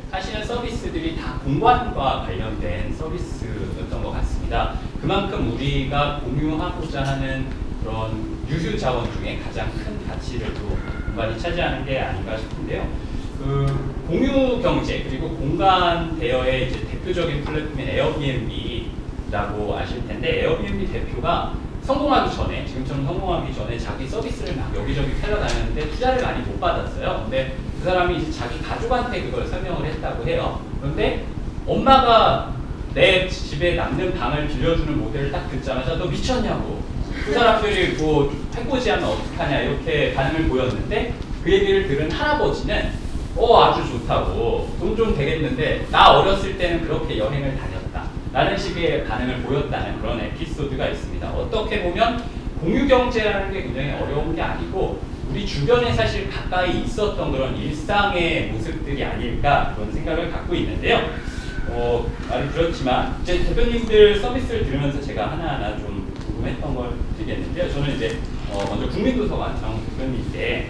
하시는 서비스들이 다 공간과 관련된 서비스였던 것 같습니다. 그만큼 우리가 공유하고자 하는 그런 유휴 자원 중에 가장 큰 가치를 또 공간이 차지하는 게 아닌가 싶은데요. 그 공유 경제 그리고 공간 대여의 이제 대표적인 플랫폼인 에어비앤비라고 아실 텐데, 에어비앤비 대표가 성공하기 전에, 지금처럼 성공하기 전에 자기 서비스를 막 여기저기 팔려다녔는데 투자를 많이 못 받았어요. 근데 그 사람이 이제 자기 가족한테 그걸 설명을 했다고 해요. 그런데 엄마가 내 집에 남는 방을 빌려주는 모델을 딱 듣자마자 너 미쳤냐고, 그 사람들이 뭐 해코지하면 어떡하냐 이렇게 반응을 보였는데, 그 얘기를 들은 할아버지는 아주 좋다고, 돈 좀 되겠는데 나 어렸을 때는 그렇게 여행을 다녔다 라는 식의 반응을 보였다는 그런 에피소드가 있습니다. 어떻게 보면 공유경제라는 게 굉장히 어려운 게 아니고 우리 주변에 사실 가까이 있었던 그런 일상의 모습들이 아닐까 그런 생각을 갖고 있는데요. 말이 그렇지만 이제 대표님들 서비스를 들으면서 제가 하나하나 좀 궁금했던 걸 드리겠는데요. 저는 이제 먼저 국민도서관 장 대표님께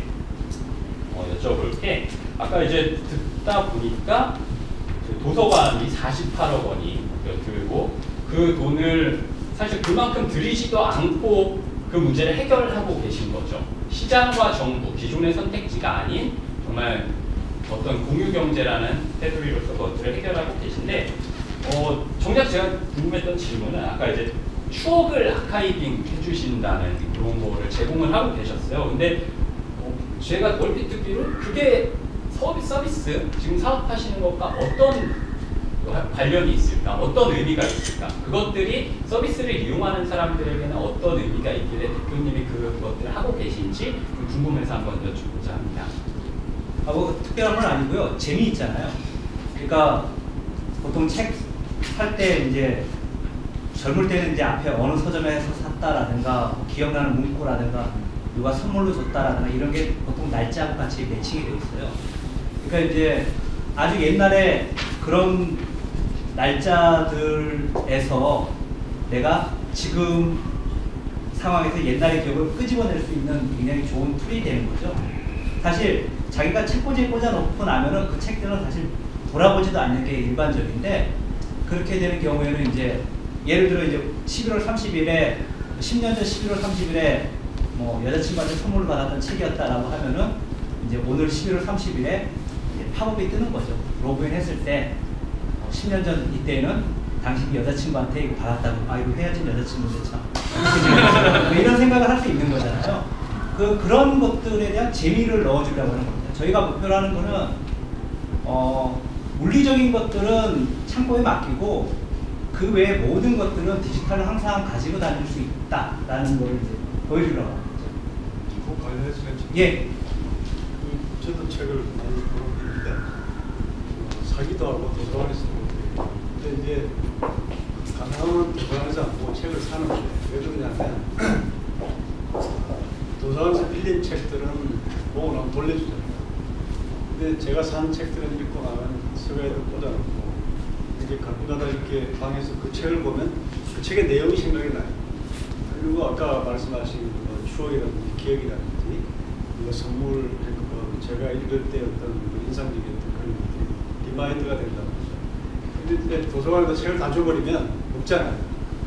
여쭤볼 게, 아까 이제 듣다 보니까 도서관이 48억 원이 들고 그 돈을 사실 그만큼 들이지도 않고 그 문제를 해결하고 계신 거죠. 시장과 정부, 기존의 선택지가 아닌 정말 어떤 공유경제라는 테두리로서 그것들을 해결하고 계신데, 정작 제가 궁금했던 질문은 아까 이제 추억을 아카이빙 해주신다는 그런 거를 제공을 하고 계셨어요. 근데 제가 얼핏 듣기로 그게 서비스, 지금 사업하시는 것과 어떤 관련이 있을까? 어떤 의미가 있을까? 그것들이 서비스를 이용하는 사람들에게는 어떤 의미가 있길래 대표님이 그것들을 하고 계신지 궁금해서 한번 여쭤보자 합니다. 뭐 특별한 건 아니고요. 재미있잖아요. 그러니까 보통 책 살 때 이제 젊을 때는 이제 앞에 어느 서점에서 샀다라든가 기억나는 문구라든가 누가 선물로 줬다라든가 이런 게 보통 날짜하고 같이 매칭이 되어 있어요. 그러니까 이제 아주 옛날에 그런 날짜들에서 내가 지금 상황에서 옛날의 기억을 끄집어낼 수 있는 굉장히 좋은 툴이 되는 거죠. 사실 자기가 책꽂이에 꽂아놓고 나면은 그 책들은 사실 돌아보지도 않는 게 일반적인데, 그렇게 되는 경우에는 이제 예를 들어 이제 11월 30일에 10년 전 11월 30일에 뭐 여자친구한테 선물을 받았던 책이었다라고 하면은 이제 오늘 11월 30일에 팝업이 뜨는 거죠. 로그인 했을 때 10년 전 이때는 당신이 여자친구한테 이거 받았다고, 이거 헤어진 여자친구인데 참 이런 생각을 할 수 있는 거잖아요. 그런 것들에 대한 재미를 넣어주려고 하는 겁니다. 저희가 목표로 하는 거는 물리적인 것들은 창고에 맡기고 그 외의 모든 것들은 디지털을 항상 가지고 다닐 수 있다라는 걸 이제 보여주려고 하는 거죠. 그 관련해서 예. 저도 책을 많이 읽는데 사기도 하고 도서관에서 보고, 근데 이제 가능하면 도서관에서 안 보고 책을 사는 거예요. 왜 그러냐면 도서관에서 빌린 책들은 보고 나면 돌려주잖아요. 근데 제가 산 책들은 읽고 나면 서가에도 꽂아놓고 이제 가끔가다 이렇게 방에서 그 책을 보면 그 책의 내용이 생각이 나요. 그리고 아까 말씀하신 뭐 추억이라든지 기억이라든지 이거 선물, 제가 읽을 때 어떤 인상적이었던 그런 것들이 리마인드가 된다고 하죠. 근데 도서관에서 책을 다 줘버리면 없잖아요.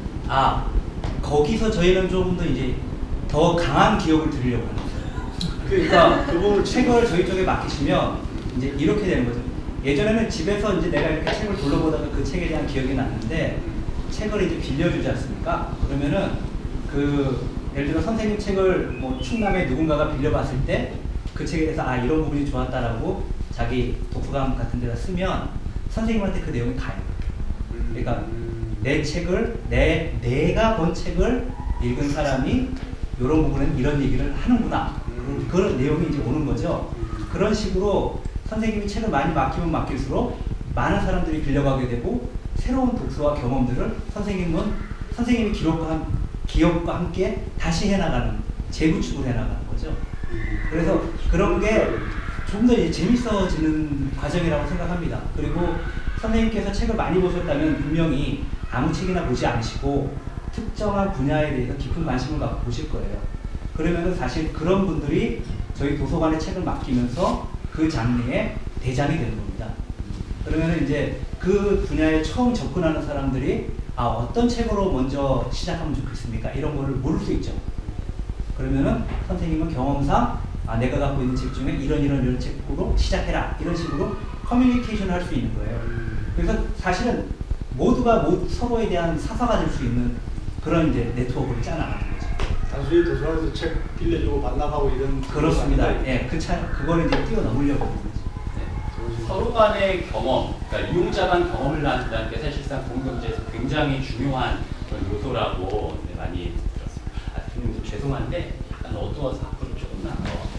거기서 저희는 조금 더 이제 더 강한 기억을 드리려고 하는 거예요. 그러니까 그분을 책을 저희 쪽에 맡기시면 이제 이렇게 되는 거죠. 예전에는 집에서 이제 내가 이렇게 책을 둘러보다가 그 책에 대한 기억이 났는데 책을 이제 빌려주지 않습니까? 그러면은 예를 들어 선생님 책을 뭐 충남에 누군가가 빌려봤을 때 그 책에 대해서 이런 부분이 좋았다라고 자기 독후감 같은 데다 쓰면 선생님한테 그 내용이 가요. 그러니까 내 책을 내가 본 책을 읽은 사람이 이런 부분은 이런 얘기를 하는구나. 그런 내용이 이제 오는 거죠. 그런 식으로 선생님이 책을 많이 맡기면 맡길수록 많은 사람들이 빌려가게 되고 새로운 독서와 경험들을 선생님이 기억과 함께 다시 해나가는, 재구축을 해나가는 거죠. 그래서 그런 게 좀 더 재밌어지는 과정이라고 생각합니다. 그리고 선생님께서 책을 많이 보셨다면 분명히 아무 책이나 보지 않으시고 특정한 분야에 대해서 깊은 관심을 갖고 보실 거예요. 그러면은 사실 그런 분들이 저희 도서관에 책을 맡기면서 그 장르의 대장이 되는 겁니다. 그러면 이제 그 분야에 처음 접근하는 사람들이 어떤 책으로 먼저 시작하면 좋겠습니까? 이런 거를 모를 수 있죠. 그러면은 선생님은 경험상 내가 갖고 있는 책 중에 이런 책으로 시작해라. 이런 식으로 커뮤니케이션을 할 수 있는 거예요. 그래서 사실은 모두가 서로에 대한 사사가 될 수 있는 그런 이제 네트워크를 짜나가는 거죠. 단순히 도서관에서 책 빌려주고 반납하고 이런. 그렇습니다. 예, 그거를 이제 뛰어넘으려고 하는 거죠. 서로 간의 경험, 그러니까 이용자 간 경험을 나눈다는 게 사실상 공동경제에서 굉장히 중요한 그런 요소라고 많이 들었습니다. 대표님 좀 죄송한데 약간 어두워서 앞으로 조금만 더.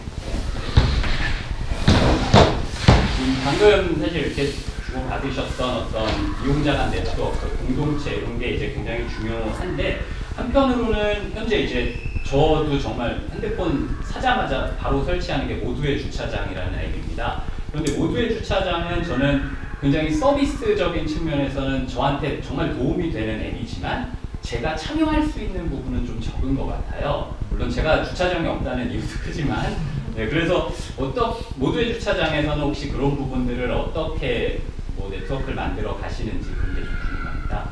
방금 사실 이렇게 주고받으셨던 어떤 이용자 간 네트워크, 공동체 이런 게 이제 굉장히 중요한데 한편으로는 현재 이제 저도 정말 핸드폰 사자마자 바로 설치하는 게 모두의 주차장이라는 앱입니다. 그런데 모두의 주차장은 저는 굉장히 서비스적인 측면에서는 저한테 정말 도움이 되는 앱이지만 제가 참여할 수 있는 부분은 좀 적은 것 같아요. 물론 제가 주차장이 없다는 이유도 크지만 그래서 모두의 주차장에서는 혹시 그런 부분들을 어떻게 네트워크를 만들어 가시는지 그런 게 좀 궁금합니다.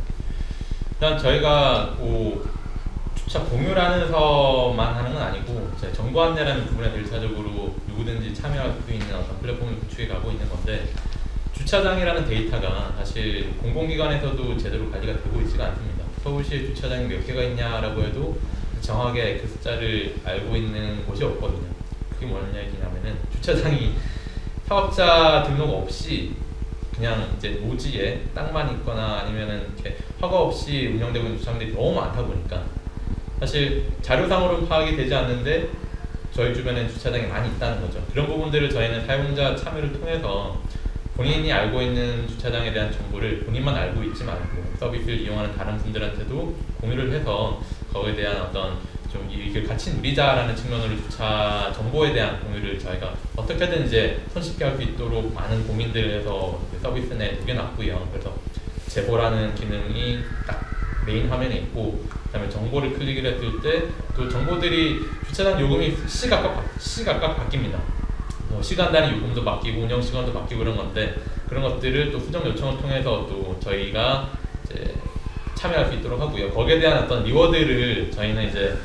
일단 저희가 주차 공유라는 서만 하는 건 아니고 정보 안내라는 부분에 일차적으로 누구든지 참여할 수 있는 어떤 플랫폼을 구축해 가고 있는 건데 주차장이라는 데이터가 사실 공공기관에서도 제대로 관리가 되고 있지가 않습니다. 서울시에 주차장이 몇 개가 있냐라고 해도 정확하게 그 숫자를 알고 있는 곳이 없거든요. 그게 뭐냐 얘기냐면은 주차장이 사업자 등록 없이 그냥 이제 노지에 땅만 있거나 아니면은 이렇게 허가 없이 운영되고 있는 주차장들이 너무 많다 보니까 사실 자료상으로는 파악이 되지 않는데 저희 주변에 주차장이 많이 있다는 거죠. 그런 부분들을 저희는 사용자 참여를 통해서 본인이 알고 있는 주차장에 대한 정보를 본인만 알고 있지 말고 서비스를 이용하는 다른 분들한테도 공유를 해서 거기에 대한 어떤 좀 이익을 같이 누리자라는 측면으로 주차 정보에 대한 공유를 저희가 어떻게든 이제 손쉽게 할 수 있도록 많은 고민들을 해서 서비스 내에 녹여놨고요. 그래서 제보라는 기능이 딱 메인 화면에 있고, 그다음에 정보를 클릭을 했을 때 또 정보들이 주차장 요금이 시각각 바뀝니다. 시간 단위 요금도 바뀌고 운영 시간도 바뀌고 그런 건데 그런 것들을 또 수정 요청을 통해서 또 저희가 이제 참여할 수 있도록 하고요. 거기에 대한 어떤 리워드를 저희는 이제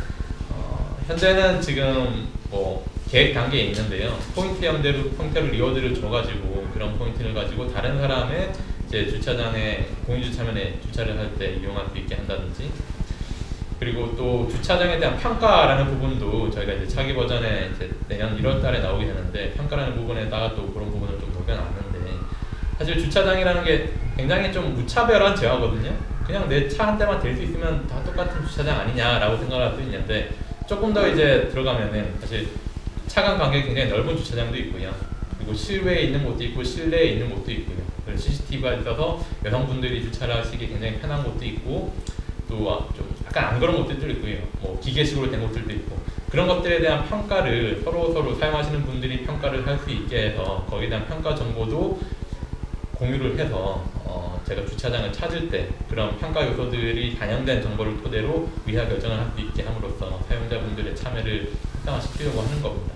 현재는 지금 계획 단계에 있는데요. 포인트로 리워드를 줘가지고 그런 포인트를 가지고 다른 사람의 이제 주차장에 공유주차면에 주차를 할 때 이용할 수 있게 한다든지, 그리고 또 주차장에 대한 평가라는 부분도 저희가 이제 차기 버전에 이제 내년 1월달에 나오게 되는데 평가라는 부분에다가 또 그런 부분을 좀 녹여놨는데 사실 주차장이라는 게 굉장히 좀 무차별한 제어거든요. 그냥 내 차 한 대만 댈 수 있으면 다 똑같은 주차장 아니냐라고 생각할 수 있는데 조금 더 이제 들어가면은 사실 차 간 간격이 굉장히 넓은 주차장도 있고요. 그리고 실외에 있는 곳도 있고 실내에 있는 곳도 있고요. CCTV가 있어서 여성분들이 주차를 하시기 굉장히 편한 곳도 있고 또 좀 약간 안 그런 곳들도 있고요. 기계식으로 된 곳들도 있고 그런 것들에 대한 평가를 서로 사용하시는 분들이 평가를 할 수 있게 해서 거기에 대한 평가 정보도 공유를 해서 제가 주차장을 찾을 때 그런 평가 요소들이 반영된 정보를 토대로 의사 결정을 할 수 있게 함으로써 사용자분들의 참여를 활성화시키려고 하는 겁니다.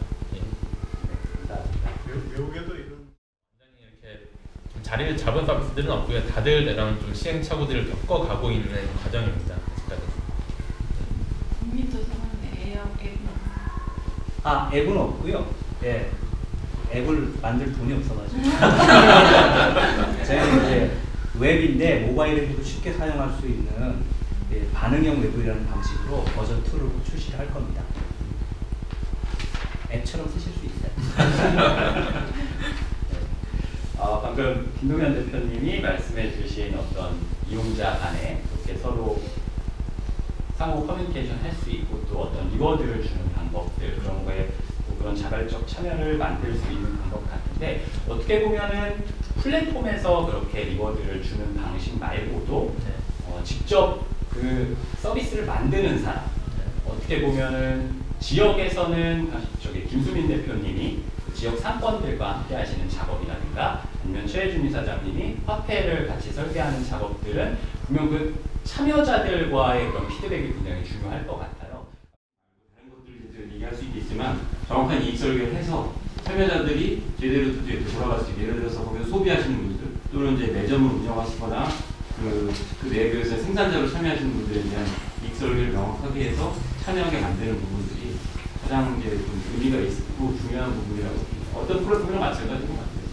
외국에도 이런 완전히 이렇게 좀 자리를 잡은 서비스들은 없고요. 다들 이런 좀 시행착오들을 겪어가고 있는 과정입니다. 국민도서관에 앱은 앱은 없고요. 예, 앱을 만들 돈이 없어가지고 저희는 이제 웹인데 모바일에도 쉽게 사용할 수 있는 반응형 웹이라는 방식으로 버전 2를 곧 출시를 할 겁니다. 앱처럼 쓰실 수 있어요. 방금 김동현 대표님이 말씀해 주신 어떤 이용자 간에 그렇게 서로 상호 커뮤니케이션 할 수 있고 또 어떤 리워드를 주는 방법들 그런 거에 또 그런 자발적 참여를 만들 수 있는 방법 같은데 어떻게 보면은 플랫폼에서 그렇게 리워드를 주는 방식 말고도 직접 그 서비스를 만드는 사람 어떻게 보면은 지역에서는 저기 김수민 대표님이 지역 상권들과 함께 하시는 작업이라든가 아니면 최혜준 이사장님이 화폐를 같이 설계하는 작업들은 분명 그 참여자들과의 그런 피드백이 굉장히 중요할 것 같아요. 다른 것들을 얘기할 수 있겠지만 정확한 이익 설계를 해서 참여자들이 제대로 돌아갈 수 있게 예를 들어서 거기서 소비하시는 분들 또는 이제 매점을 운영하시거나 그 내부에서 생산자로 참여하시는 분들에 대한 이익 설계를 명확하게 해서 참여하게 만드는 부분들이 가장 이제 좀 의미가 있고 중요한 부분이라고 어떤 플랫폼이랑 마찬가지인 것 같아요.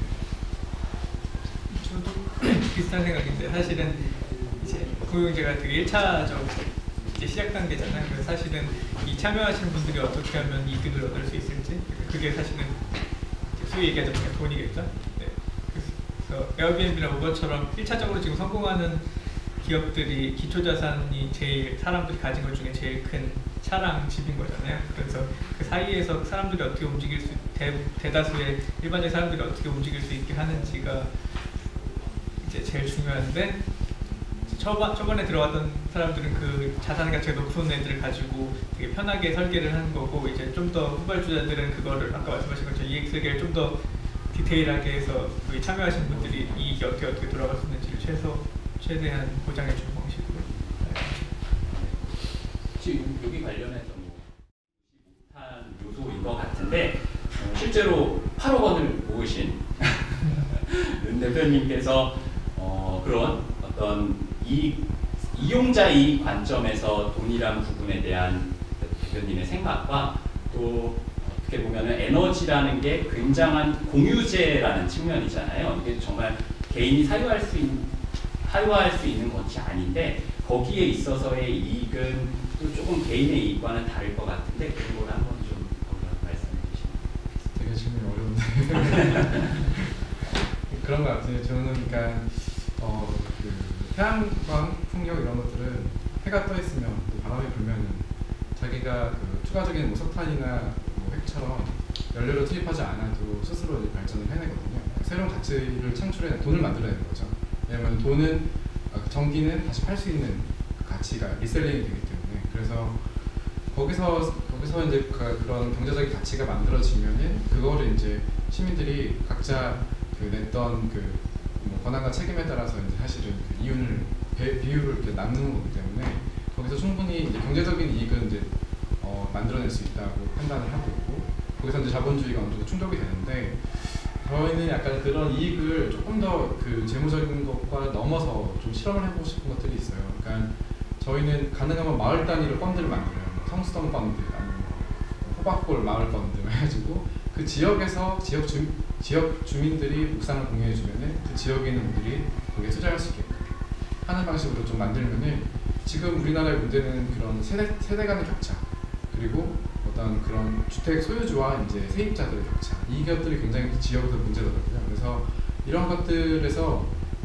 저도 비슷한 생각인데 사실은 이제 고용제가 되게 1차적 이제 시작 단계잖아요. 그래서 사실은 이 참여하시는 분들이 어떻게 하면 이득을 얻을 수 있을지 그게 사실은 소위 얘기하자면 돈이겠죠. 네. 그래서 에어비앤비나 우버처럼 1차적으로 지금 성공하는 기업들이 기초자산이 제일 사람들이 가진 것 중에 제일 큰 차랑 집인 거잖아요. 그래서 그 사이에서 사람들이 어떻게 움직일 수 대다수의 일반적 사람들이 어떻게 움직일 수 있게 하는지가 이제 제일 중요한데 초반에 들어왔던 사람들은 그 자산 가치가 높은 애들을 가지고 되게 편하게 설계를 하는 거고 이제 좀 더 후발주자들은 그거를 아까 말씀하신 것처럼 이익 설계를 좀 더 디테일하게 해서 거기 참여하신 분들이 이익이 어떻게 돌아갈 수 있는지를 최대한 보장해 주는 방식으로. 지금 여기 관련해서 못한 요소인 것 같은데 실제로 8억 원을 모으신 은 대표님께서 그런 어떤 이용자 이익 관점에서 돈이란 부분에 대한 대표님의 생각과 또 어떻게 보면 에너지라는 게 굉장한 공유제라는 측면이잖아요. 이게 정말 개인이 사유할 수 있는 것이 아닌데 거기에 있어서의 이익은 또 조금 개인의 이익과는 다를 것 같은데 그런 걸 한번 좀 말씀해 주시면. 되게 질문이 어려운데 그런 것 같아요. 저는 그러니까 그 태양광, 풍력 이런 것들은 해가 떠 있으면 바람이 불면은 자기가 그 추가적인 뭐 석탄이나 뭐 핵처럼 연료를 투입하지 않아도 스스로 이제 발전을 해내거든요. 새로운 가치를 창출해 돈을 만들어내는 거죠. 왜냐하면 돈은 전기는 다시 팔 수 있는 가치가 리셀링이 되기 때문에 그래서 거기서 이제 그런 경제적인 가치가 만들어지면은 그거를 이제 시민들이 각자 그 냈던 그 뭐 권한과 책임에 따라서 이제 사실은 그 이윤을 비율을 이렇게 나누는 거기 때문에 거기서 충분히 이제 경제적인 이익은 이제 만들어낼 수 있다고 판단을 하고 있고 거기서 이제 자본주의가 어느 정도 충족이 되는데 저희는 약간 그런 이익을 조금 더 그 재무적인 것과 넘어서 좀 실험을 해보고 싶은 것들이 있어요. 그러니까 저희는 가능하면 마을 단위로 펀드를 만들어요. 성수동 펀드, 아니면 호박골 마을 펀드 해가지고 그 지역에서 지역 주민들이 묵상을 공유해주면은 그 지역에 있는 분들이 거기에 투자할 수 있게끔 하는 방식으로 좀 만들면은 지금 우리나라의 문제는 그런 세대 간의 격차 그리고 어떤 그런 주택 소유주와 이제 세입자들의 격차 이 것들이 굉장히 지역에서 문제더라고요. 그래서 이런 것들에서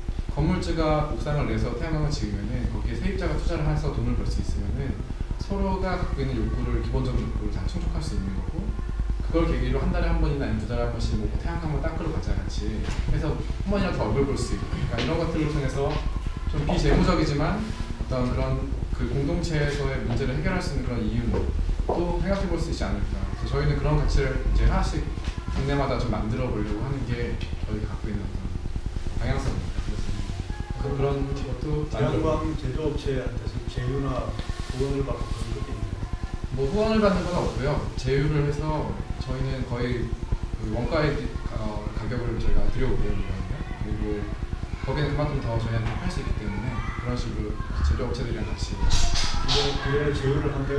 건물주가 옥상을 내서 태양광을 지으면은 거기에 세입자가 투자를 해서 돈을 벌 수 있으면은 서로가 갖고 있는 욕구를 기본적인 욕구를 다 충족할 수 있는 거고 그걸 계기로 한 달에 한 번이나 아니면 두 달에 한 번씩 뭐 태양광을 닦으러 가자 같이 해서 한 번이라도 더 얼굴 볼 수 있고 그러니까 이런 것들을 통해서 좀 비재무적이지만 어떤 그런 그 공동체에서의 문제를 해결할 수 있는 그런 이유도 생각해 볼 수 있지 않을까. 그래서 저희는 그런 가치를 이제 하나씩 동네마다 좀 만들어 보려고 하는 게 저희가 갖고 있는 어떤 방향성입니다. 그래서 그런 것도 태양광 제조업체한테서 제휴나 후원을 받고 그런 것도 있나요? 뭐 후원을 받는 건 없고요. 제휴를 해서 저희는 거의 그 원가의 가격을 저희가 들여오거든요. 그리고 거기는 그만큼 더 저희한테 팔 수 있기 때문에 그런 식으로 제조업체들이랑 같이 그에 제휴를 한 데가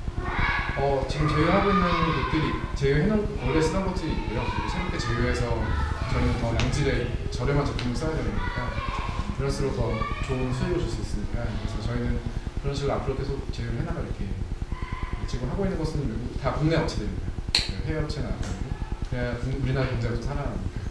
있나요? 지금 제휴하고 있는 곳들이 제휴해놓은 원래 쓰던 것들이 있고요. 그리고 새롭게 제휴해서 저희는 더 양질의 저렴한 제품을 써야 되니까 그럴수록 더 좋은 수익을 줄 수 있으니까 그래서 저희는 그런 식으로 앞으로 계속 제휴를 해나갈 이렇게 지금 하고 있는 것은 다 국내 업체들입니다. 해외 업체는 안 하고 그래야 우리나라 경제가 좀 살아나니까.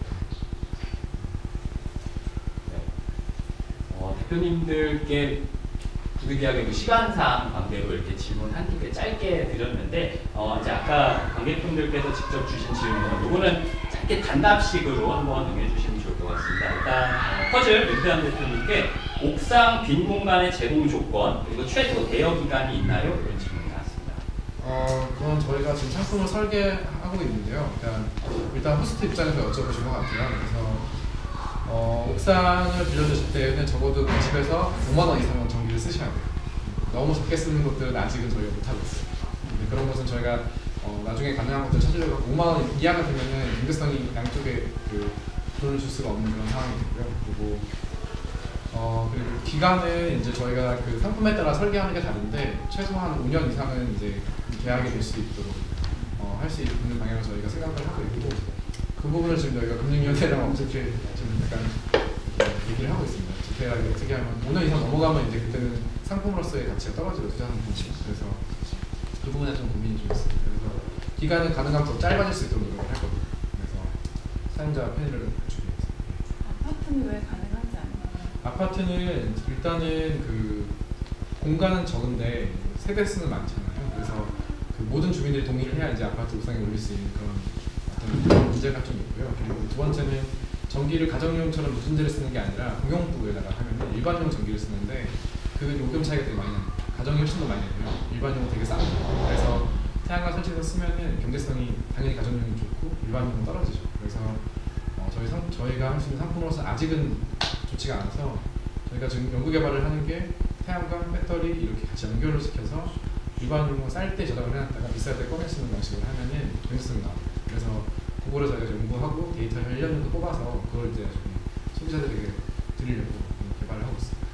대표님들께 부득이하게 시간상 관계로 이렇게 질문 한두 개 짧게 드렸는데 이제 아까 관객분들께서 직접 주신 질문 이거는 짧게 단답식으로 한번 응해주시면 좋을 것 같습니다. 일단 퍼즐 윤태환 대표님께 옥상 빈 공간의 제공 조건 그리고 최소 대여 기간이 있나요? 이런 질문이 나왔습니다. 그건 저희가 지금 상품을 설계하고 있는데요. 일단 호스트 입장에서 여쭤보신 것 같아요. 그래서 옥상을 빌려주실 때는 적어도 그 집에서 5만 원 이상은 전기를 쓰셔야 돼요. 너무 적게 쓰는 것들은 아직은 저희가 못하고 있어요. 근데 그런 것은 저희가 나중에 가능한 것들 찾으려고 5만 원 이하가 되면은 경제성이 양쪽에 그 돈을 줄 수가 없는 그런 상황이 되고요. 그리고 기간은 이제 저희가 그 상품에 따라 설계하는 게 다른데 최소한 5년 이상은 이제 계약이 될 수 있도록 할 수 있는 방향을 저희가 생각을 하고 있고, 그 부분을 지금 저희가 금융위원회랑 어떻게 지금 약간 얘기를 하고 있습니다. 디테일하게 어떻게 하면 5년 이상 넘어가면 이제 그때는 상품으로서의 가치가 떨어지고 투자 상품이. 그래서 그 부분에 좀 고민이 좀 있습니다. 그래서 기간은 가능하면 더 짧아질 수 있도록 노력을 할 거고요. 그래서 사용자 패널을 준비했습니다. 아파트는 왜 가능하지 않나요? 아파트는 일단은 그 공간은 적은데 세대 수는 많잖아요. 그래서 그 모든 주민들이 동의를 해야 이제 아파트 옥상에 올릴 수 있는 그런 문제가 좀 있고요. 그리고 두 번째는 전기를 가정용처럼 누전제를 쓰는 게 아니라 공용부에다가 하면 일반용 전기를 쓰는데 그 요금 차이가 되게 많이 납니다. 가정이 훨씬 더 많이 되고요. 일반용은 되게 쌉니다. 그래서 태양광 설치해서 쓰면은 경제성이 당연히 가정용이 좋고 일반용은 떨어지죠. 그래서 저희가 할 수 있는 상품으로서 아직은 좋지가 않아서 저희가 지금 연구 개발을 하는 게 태양광, 배터리 이렇게 같이 연결을 시켜서 일반용은 쌀 때 저장을 해놨다가 비쌀 때 꺼내 쓰는 방식으로 하면은 경제성이 나와요. 그래서 그거를 저희가 연구하고 데이터 1년 정도 뽑아서 그걸 이제 소비자들에게 드리려고 개발을 하고 있습니다.